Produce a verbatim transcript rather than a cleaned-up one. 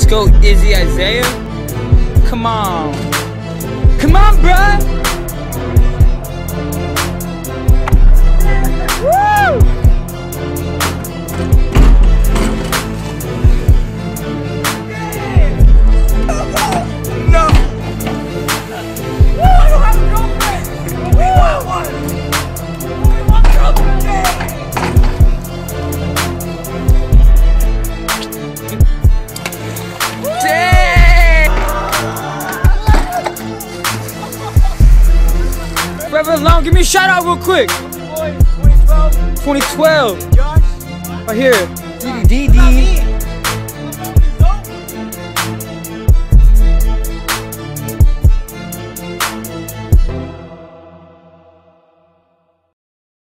Let's go, Izzy Isaiah. Come on. Come on, bruh. Woo! No. Woo, I don't have a girlfriend. We want one. We want girlfriend. Forever Long, give me a shout out real quick. twenty twelve. Right here. D D D.